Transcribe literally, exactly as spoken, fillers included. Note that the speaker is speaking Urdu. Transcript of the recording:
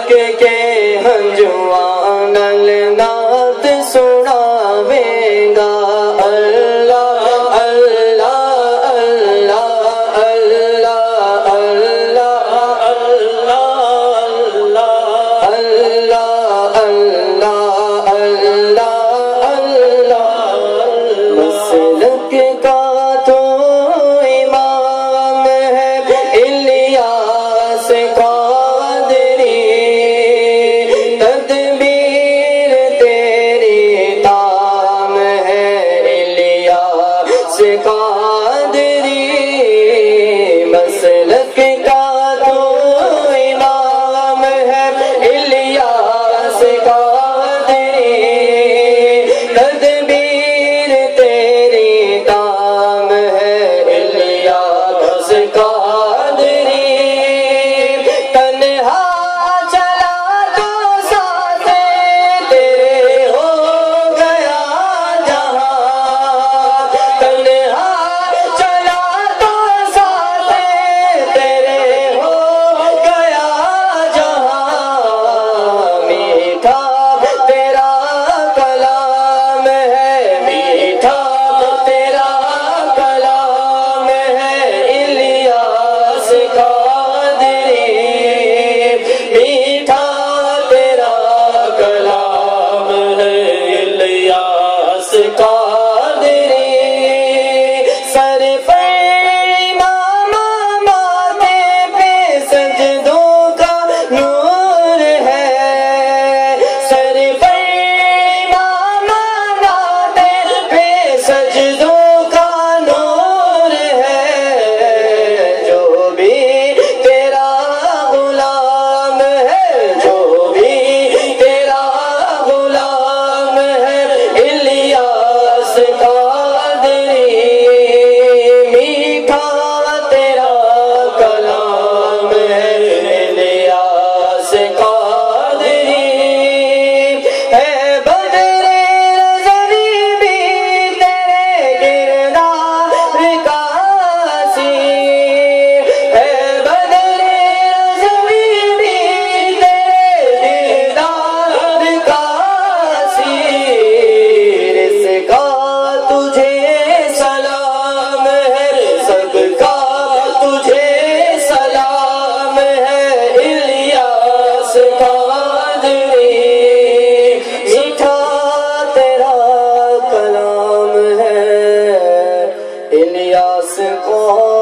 اشک کے ہنجواں نل نعت سناویں گا اللہ اللہ اللہ اللہ اللہ اللہ اللہ اللہ اللہ اللہ مسلک کا تو امام ہے الیاس قادری تدبیر تیری تام ہے الیاس قادری مسلک کا تو امام ہے الیاس قادری تدبیر تیری تام ہے الیاس قادری تنہا چلا تو ساتھ تیرے ہو گیا جہاں تنہا چلا تو ساتھ تیرے ہو گیا جہاں میٹھا تیرا کلام ہے میٹھا تیرا کلام ہے الیاس قادری میٹھا تیرا کلام ہے الیاس قادری سر پر امام ماتھے پہ سجدوں کا نور ہے سر پر امام ماتھے پہ سجدوں کا نور ہے جو بھی تیرا غلام ہے جو بھی تیرا غلام ہے الیاس قادری میٹھا تیرا کلام ہے الیاس قادری ہے بدر رضوی بھی تیرے کردار کا اسیر ہے بدر رضوی بھی تیرے کردار کا اسیر اس کا تجھے سلام ہے سب کا تجھے سلام ہے الیاس قادری میٹھا تیرا کلام ہے الیاس قادری